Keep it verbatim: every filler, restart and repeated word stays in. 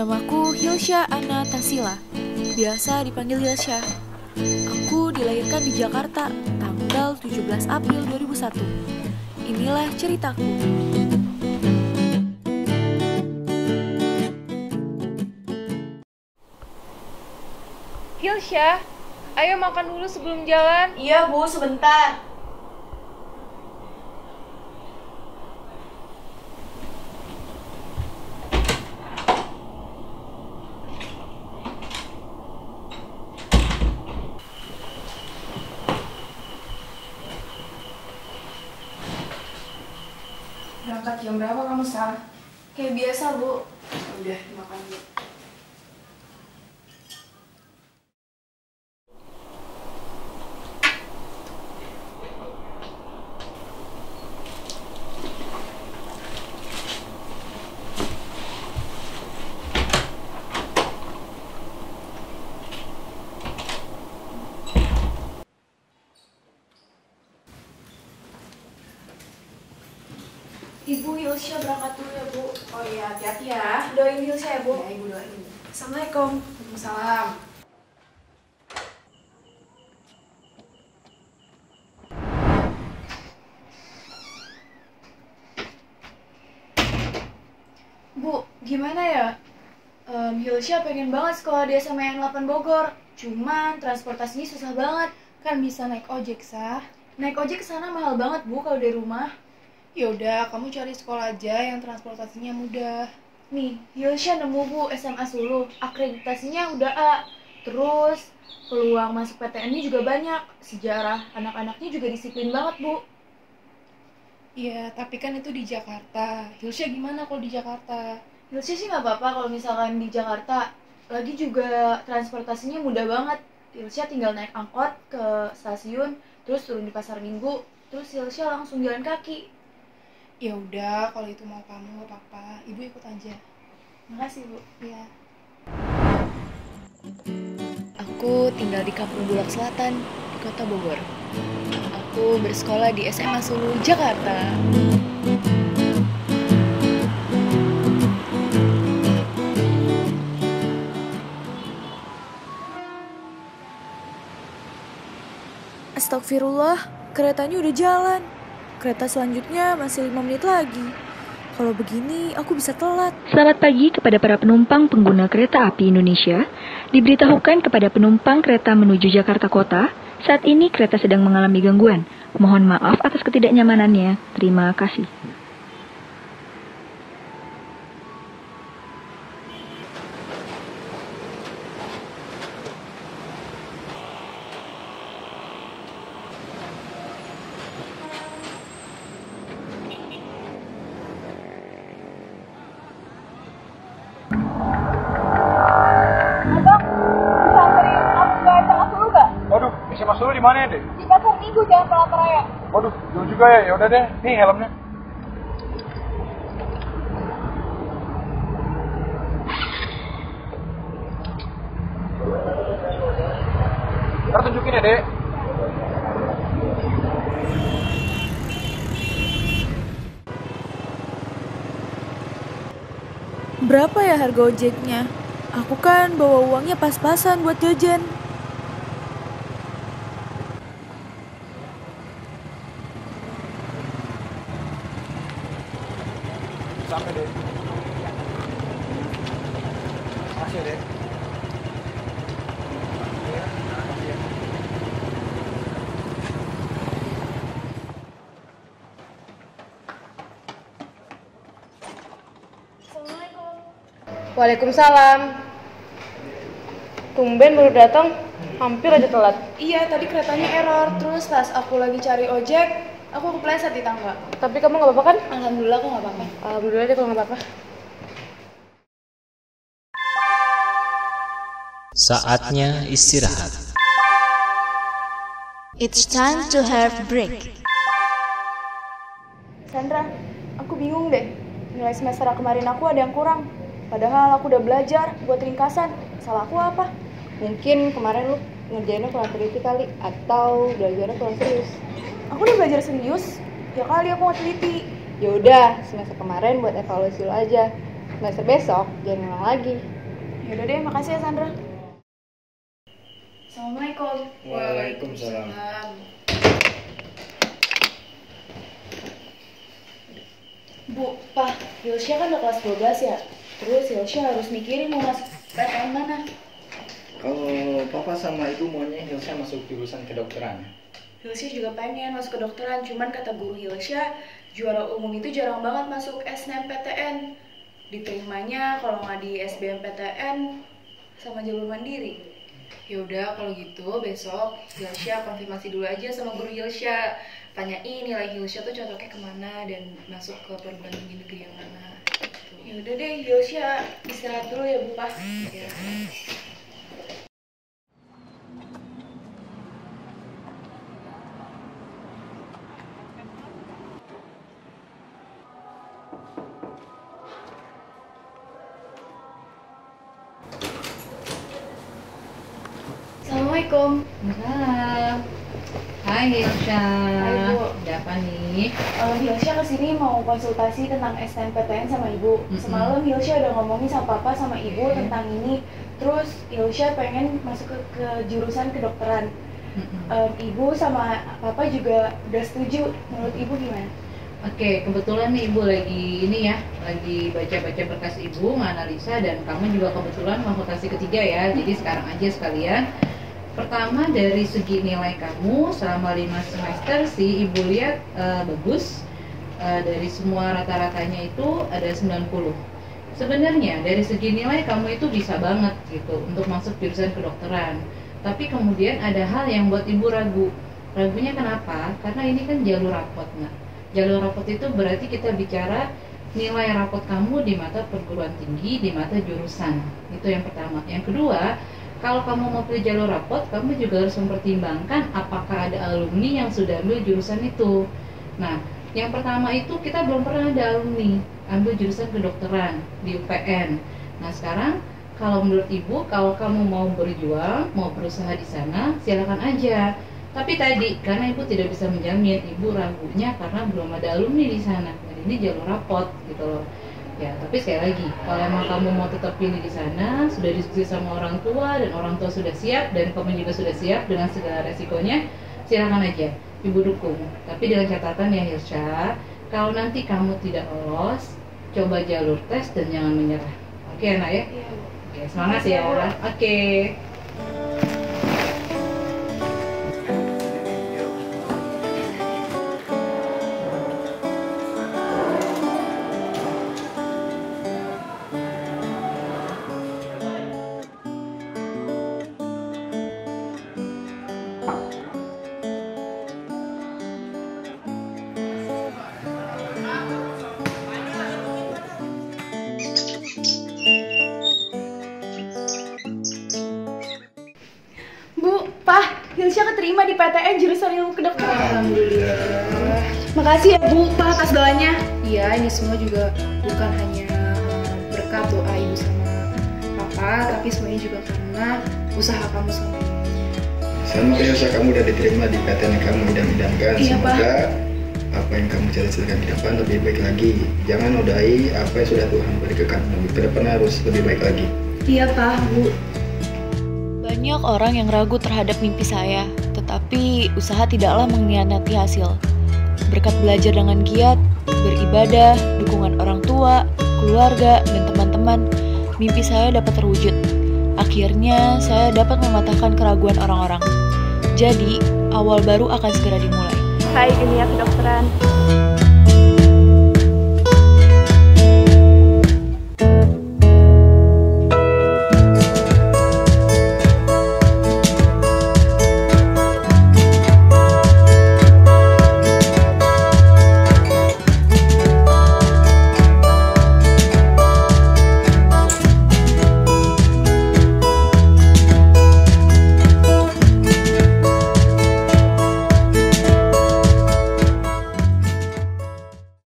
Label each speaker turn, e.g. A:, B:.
A: Namaku Hilsya Anatasila, biasa dipanggil Hilsya. Aku dilahirkan di Jakarta, tanggal tujuh belas April dua ribu satu. Inilah ceritaku.
B: Hilsya, ayo makan dulu sebelum jalan.
A: Iya Bu, sebentar.
B: Berangkat jam berapa kamu, Sal?
A: Kayak biasa Bu.
B: Udah, makan dulu.
A: Ibu Hilsya berangkat dulu ya Bu.
B: Oh iya, hati-hati ya.
A: Doain Hilsya ya Bu.
B: Ya, Ibu doain.
A: Assalamualaikum.
B: Waalaikumsalam.
A: Bu, gimana ya? Um, Hilsya pengen banget sekolah di S M A N delapan Bogor. Cuman transportasinya susah banget.
B: Kan bisa naik ojek, Sah.
A: Naik ojek ke sana mahal banget Bu kalau dari rumah.
B: Ya udah, kamu cari sekolah aja yang transportasinya mudah.
A: Nih, Hilsya nemu Bu S M A Sulu. Akreditasinya udah A. Terus peluang masuk P T N-nya juga banyak. Sejarah anak-anaknya juga disiplin banget Bu.
B: Iya, tapi kan itu di Jakarta. Hilsya gimana kalau di Jakarta?
A: Hilsya sih nggak apa-apa kalau misalkan di Jakarta. Lagi juga transportasinya mudah banget. Hilsya tinggal naik angkot ke stasiun, terus turun di pasar Minggu, terus Hilsya langsung jalan kaki.
B: Ya udah, kalau itu mau kamu nggak apa-apa. Ibu ikut aja.
A: Makasih Bu.
B: Ya.
A: Aku tinggal di Kampung Bulak Selatan, di Kota Bogor. Aku bersekolah di S M A Sulu, Jakarta. Astagfirullah, keretanya udah jalan. Kereta selanjutnya masih lima menit lagi. Kalau begini, aku bisa telat.
C: Selamat pagi kepada para penumpang pengguna kereta api Indonesia. Diberitahukan kepada penumpang kereta menuju Jakarta Kota, saat ini kereta sedang mengalami gangguan. Mohon maaf atas ketidaknyamanannya. Terima kasih.
D: Waduh, S M A Sulu di mana ya, Dek?
B: Di pasar Minggu, Jalan Pelata Raya.
D: Waduh, jauh juga ya. Ya udah deh, nih helmnya. Ntar tunjukin ya, Dek.
A: Berapa ya harga ojeknya? Aku kan bawa uangnya pas-pasan buat jajan.
D: Sampai, Dek. Makasih ya, Dek.
B: Waalaikumsalam. Tumben baru datang, hampir aja telat.
A: Iya, tadi keretanya error. Terus pas aku lagi cari ojek, aku kepleset di tangga.
B: Tapi kamu nggak apa-apa kan?
A: Alhamdulillah aku nggak apa-apa.
B: Alhamdulillah deh kalau nggak apa-apa.
E: Saatnya istirahat.
F: It's time to have break.
A: Sandra, aku bingung deh. Nilai semester kemarin aku ada yang kurang. Padahal aku udah belajar buat ringkasan. Salah aku apa?
B: Mungkin kemarin lu ngerjainnya kurang teliti kali, atau belajarnya kurang serius.
A: Aku udah belajar serius. Ya kali aku nggak teliti.
B: Ya udah, semester kemarin buat evaluasi lu aja. Semester besok jangan ulang lagi.
A: Yaudah deh, makasih ya Sandra. Assalamualaikum.
G: Waalaikumsalam.
A: Bu, Pak, Hilsya kan udah kelas dua belas ya? Terus Hilsya harus mikirin mau masuk P T N mana?
G: Kalau papa sama ibu maunya Hilsya masuk jurusan kedokteran.
A: Hilsya juga pengen masuk kedokteran, cuman kata guru Hilsya, juara umum itu jarang banget masuk S N M P T N. Diterimanya kalau nggak di S B M P T N sama jalur mandiri.
B: Ya udah kalau gitu besok Hilsya konfirmasi dulu aja sama guru Hilsya. Tanyain nilai Hilsya tuh cocoknya kemana dan masuk ke perguruan tinggi negeri yang mana. Gitu.
A: Ya udah deh, Hilsya istirahat dulu ya Bu Pak.
B: Ya.
A: Assalamualaikum.
H: Salam. Hai Hilsya.
A: Hai, Bu.
H: Ada apa nih?
A: Uh, Hilsya kesini mau konsultasi tentang S N M P T N sama Ibu.
H: Mm-mm.
A: Semalam Hilsya udah ngomongin sama Papa sama Ibu
H: Oke.
A: tentang ini. Terus Hilsya pengen masuk ke, ke jurusan kedokteran.
H: Mm-mm.
A: Um, Ibu sama Papa juga udah setuju. Menurut Ibu gimana?
H: Oke, kebetulan nih Ibu lagi ini ya, lagi baca-baca berkas Ibu, menganalisa, dan kamu juga kebetulan konsultasi ketiga ya. Jadi sekarang aja sekalian. Pertama dari segi nilai kamu selama lima semester sih Ibu lihat eh, bagus. Eh, dari semua rata-ratanya itu ada sembilan puluh. Sebenarnya dari segi nilai kamu itu bisa banget gitu untuk masuk jurusan kedokteran. Tapi kemudian ada hal yang buat Ibu ragu. Ragunya kenapa? Karena ini kan jalur rapot. Nah, jalur rapot itu berarti kita bicara nilai rapot kamu di mata perguruan tinggi, di mata jurusan. Itu yang pertama. Yang kedua, kalau kamu mau pilih jalur rapot, kamu juga harus mempertimbangkan apakah ada alumni yang sudah ambil jurusan itu. Nah, yang pertama itu kita belum pernah ada alumni ambil jurusan kedokteran di U P N. Nah, sekarang kalau menurut Ibu, kalau kamu mau berjuang, mau berusaha di sana, silakan aja. Tapi tadi, karena Ibu tidak bisa menjamin, Ibu ragunya karena belum ada alumni di sana. Dan ini jalur rapot gitu loh. Ya, tapi sekali lagi, kalau emang kamu mau tetap pilih di sana, sudah diskusi sama orang tua dan orang tua sudah siap dan kamu juga sudah siap dengan segala resikonya, silakan aja, Ibu dukung. Tapi dengan catatan ya Hilsya, kalau nanti kamu tidak lolos, coba jalur tes dan jangan menyerah. Oke, Nak ya?
A: Iya, Bu.
H: Oke, semangat
A: Makasih ya,
H: ya.
A: Bu.
H: Oke.
A: Bu, Pak, Hilsya keterima di P T N jurusan ilmu kedokteran.
B: Alhamdulillah.
A: Makasih ya Bu, Pak atas doanya.
B: Iya, ini semua juga bukan hanya uh, berkat doa ibu sama papa, tapi semuanya juga karena usaha kamu sama ibu.
G: Sama Hilsya, kamu udah diterima di P T N yang kamu idam-idamkan.
A: Iya,
G: Semoga apa yang kamu cita-citakan di depan lebih baik lagi. Jangan nodai apa yang sudah Tuhan beri ke kamu. Ke depan harus lebih baik lagi.
A: Iya Pak, Bu.
F: Banyak orang yang ragu terhadap mimpi saya, tetapi usaha tidaklah mengkhianati hasil. Berkat belajar dengan giat, beribadah, dukungan orang tua, keluarga, dan teman-teman, mimpi saya dapat terwujud. Akhirnya, saya dapat mematahkan keraguan orang-orang. Jadi, awal baru akan segera dimulai.
A: Hai dunia kedokteran.